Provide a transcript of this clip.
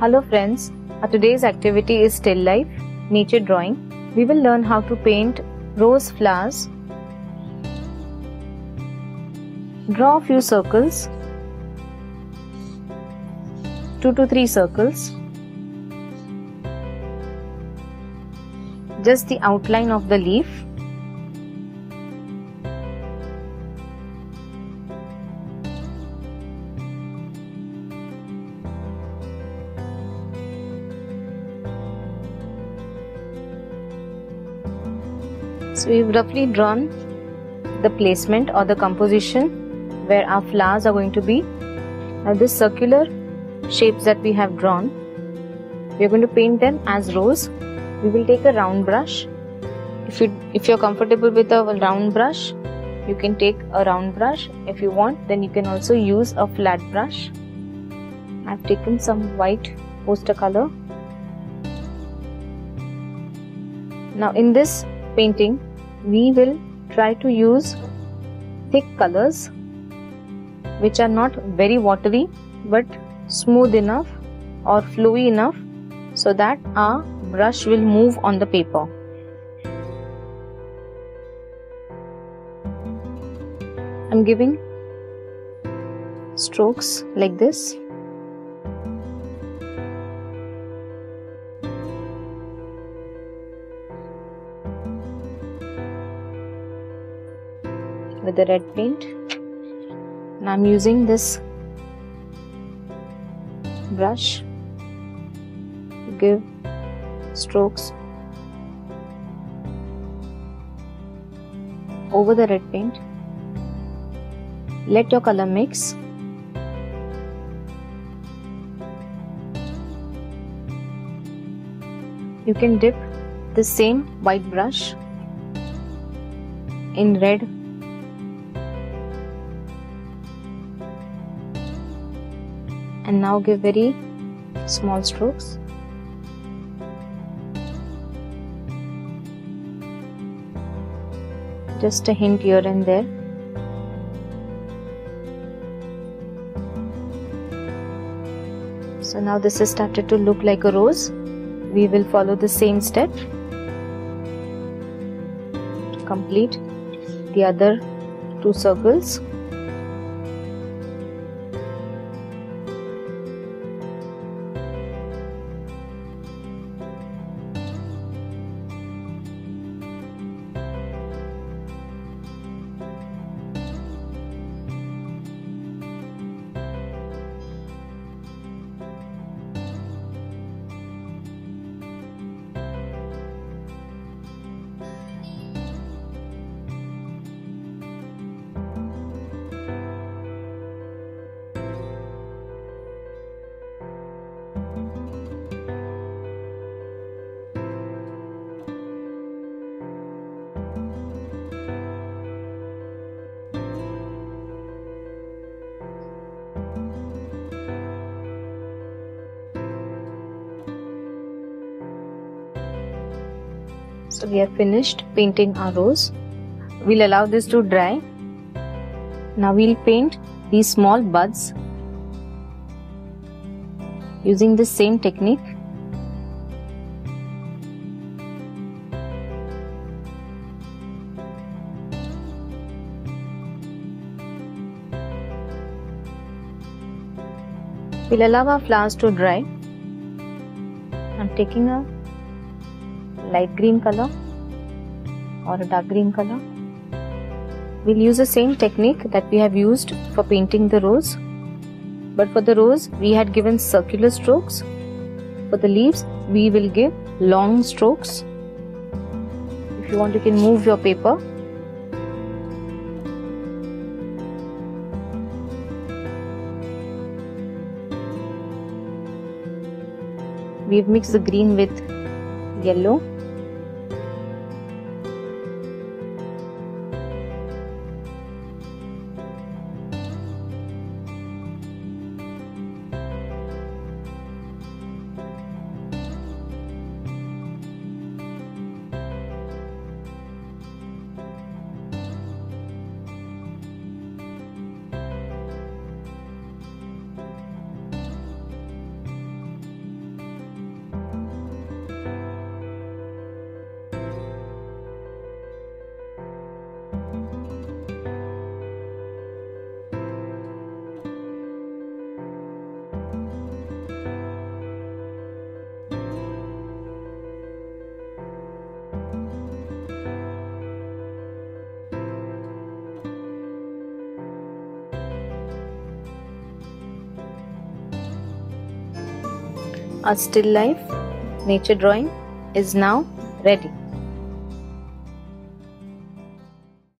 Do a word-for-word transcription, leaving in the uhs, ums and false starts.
Hello friends, our today's activity is still life, nature drawing. We will learn how to paint rose flowers. Draw a few circles, two to three circles. Just the outline of the leaf. So we've roughly drawn the placement or the composition where our flowers are going to be. Now this circular shapes that we have drawn, we are going to paint them as rose. We will take a round brush. If you if you're comfortable with a round brush, you can take a round brush. If you want, then you can also use a flat brush. I've taken some white poster color. Now in this painting, we will try to use thick colors which are not very watery but smooth enough or flowy enough so that our brush will move on the paper. I'm giving strokes like this. With the red paint, and I'm using this brush to give strokes over the red paint. Let your color mix. You can dip the same white brush in red and now give very small strokes. Just a hint here and there. So now this has started to look like a rose. We will follow the same step to complete the other two circles. So we have finished painting our rose. We'll allow this to dry. Now we'll paint these small buds using the same technique. We'll allow our flowers to dry. I'm taking a light green color or a dark green color. We'll use the same technique that we have used for painting the rose, but for the rose we had given circular strokes. For the leaves we will give long strokes. If you want, you can move your paper. We've mixed the green with yellow. a still life nature drawing is now ready.